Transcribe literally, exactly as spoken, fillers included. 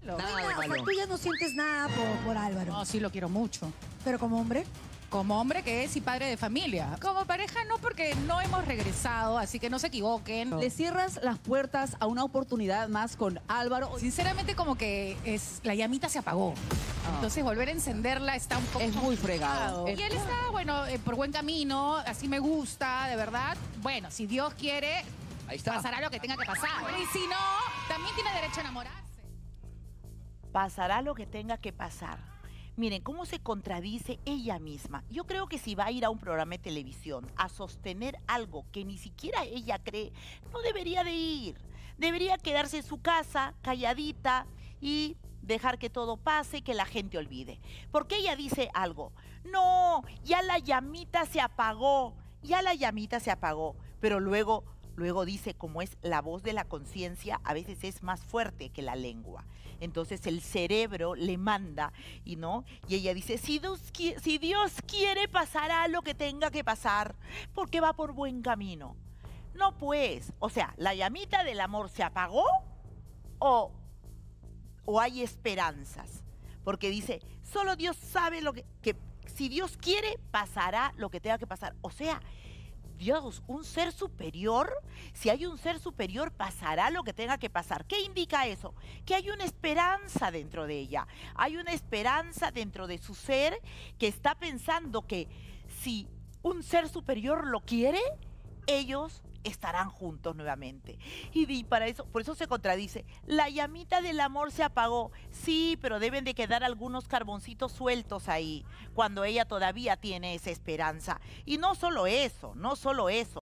Lo- Nada de O sea, malo. tú ya no sientes nada por, por Álvaro. No, sí lo quiero mucho. Pero como hombre, Como hombre que es y padre de familia. Como pareja no, porque no hemos regresado, así que no se equivoquen. ¿Le cierras las puertas a una oportunidad más con Álvaro? Sinceramente como que es, la llamita se apagó. Ah. Entonces volver a encenderla está un poco Es muy fregado. complicado. Es- Y él está, bueno, eh, por buen camino, así me gusta, de verdad. Bueno, si Dios quiere, Ahí está. pasará lo que tenga que pasar. Y si no, también tiene derecho a enamorarse. Pasará lo que tenga que pasar. Miren cómo se contradice ella misma. Yo creo que si va a ir a un programa de televisión a sostener algo que ni siquiera ella cree, no debería de ir. Debería quedarse en su casa, calladita y dejar que todo pase, que la gente olvide. Porque ella dice algo. No, ya la llamita se apagó. Ya la llamita se apagó. Pero luego, luego dice, como es la voz de la conciencia, a veces es más fuerte que la lengua. Entonces el cerebro le manda, y no, y ella dice, si Dios, qui- si Dios quiere, pasará lo que tenga que pasar, porque va por buen camino. No pues, o sea, ¿la llamita del amor se apagó o, o hay esperanzas? Porque dice, solo Dios sabe lo que, que si Dios quiere, pasará lo que tenga que pasar. O sea, Dios, un ser superior, si hay un ser superior, pasará lo que tenga que pasar. ¿Qué indica eso? Que hay una esperanza dentro de ella, hay una esperanza dentro de su ser que está pensando que si un ser superior lo quiere, ellos estarán juntos nuevamente. Y, y para eso, por eso se contradice. La llamita del amor se apagó. Sí, pero deben de quedar algunos carboncitos sueltos ahí, cuando ella todavía tiene esa esperanza. Y no solo eso, no solo eso.